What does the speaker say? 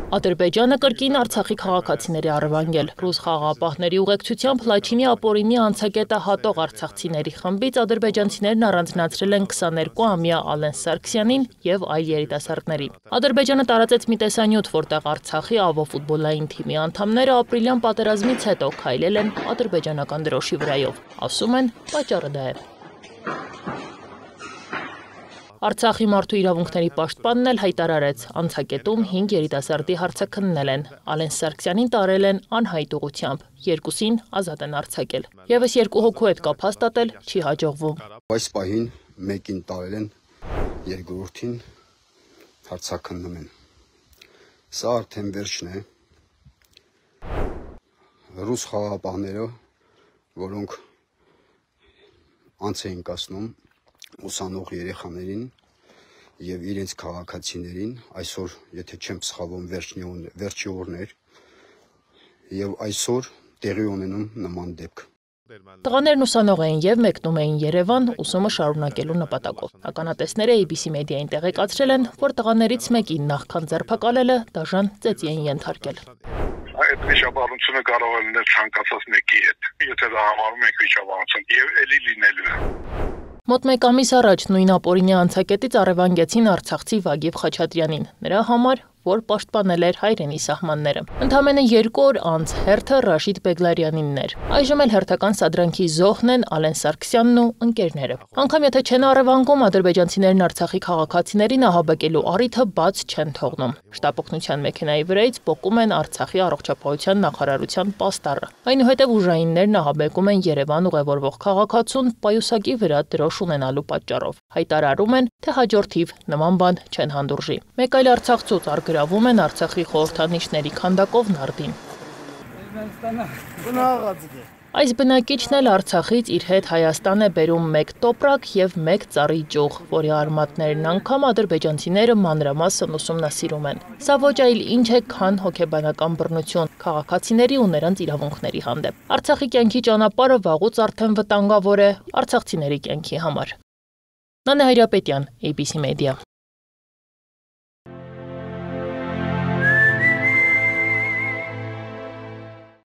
Ադրբեջանը կրկին Արցախի քաղաքացիների առևանգել։ Ռուս խաղաղապահների ուղեկցությամբ Լաչինի ապօրինի անցակետը հատող արցախցիների խմբից ադրբեջանցիներն առանձնացրել են 22-ամյա Ալեն Սարգսյանին եւ այլ երիտասարդների։ Ադրբեջանը տարածեց մի տեսանյութ, որտեղ Արցախի ԱՎՈ ֆուտբոլային թիմի անդամները ապրիլյան պատերազմից հետո քայլել են ադրբեջանական դրոշի վրայով։ Ասում են, պատճառը դա է։ Արցախի մարդու իրավունքների պաշտպանն էլ հայտարարեց, անցակետում 5 երիտասարդի հարցը քննել են։ Ալեն Սարգսյանին տարել են անհայտ ուղղությամբ, երկուսին ազատ են արձակել։ Եվս 2 հոգու հետ կապ հաստատել չի հաջողվում։ Այս պահին մեկին տարել են, երկրորդին հարցաքննում են։ Սա արդեն վերջն է։ Ռուս խաղաղապահները, որոնք անց էին կացնում ուսանող երեխաներին եւ իրենց քաղաքացիներին, այսօր, եթե չեմ սխալվում, վերջի օրն էր եւ այսօր տեղի ունենում նման դեպք։ Տղաներն ուսանող էին եւ մեկնում էին Երևան ուսումը շարունակելու նպատակով։ Ականատեսները ABC մեդիային տեղեկացրել են, որ տղաներից մեկին նախքան ձերբակալելը դաժան ծեծի են ենթարկել։ Այդ վիճաբանությունը կարող է լինել ցանկացած մեկի հետ, եթե դա համարում ենք վիճաբանություն եւ էլի լինելու է։ Մոտ 1 ամիս առաջ նույն ապօրինի անցակետից առևանգեցին արցախցի Վագիվ Խաչատրյանին, նրա համար, որ պաշտպանել էր հայրենի սահմանները։ Ընդամենը 2 օր անց հերթը Ռաշիդ Բեգլարյանինն էր։ Այժմ էլ հերթական սադրանքի զոհն են Ալեն Սարգսյանն ու ընկերները։ Անկամ եթե չեն առևանգում, ադրբեջանցիներն Արցախի քաղաքացիներին ահաբեկելու առիթը բաց չեն թողնում։ Շտապօգնության մեքենայի վրայից պոկում են Արցախի առողջապահության նախարարության պաստառը։ Այնուհետև ուժայիններն ահաբեկում են Երևան ուղևորվող քաղաքացուն պայուսակի վրա դրոշ ունենալու պատճառով։ Հայտարարում են, թե հաջորդիվ նման բան չեն հանդուրժի։ Մեկ այլ արցախցուց գրավում են Արցախի խորհրդանիշների քանդակով նարդին։ Այս բնակիչն էլ Արցախից իր հետ Հայաստան է բերում 1 տոպրակ եւ 1 ծառի ճյուղ, որի արմատներն անգամ ադրբեջանցիները մանրամասն ուսումնասիրում են։ Սա ոչ այլ ինչ է, քան հոգեբանական բռնություն քաղաքացիների ու նրանց իրավունքների հանդեպ։ Արցախի կյանքի ճանապարհը վաղուց արդեն վտանգավոր է արցախցիների կյանքի համար։ Նանե Հայրապետյան, ABC Media։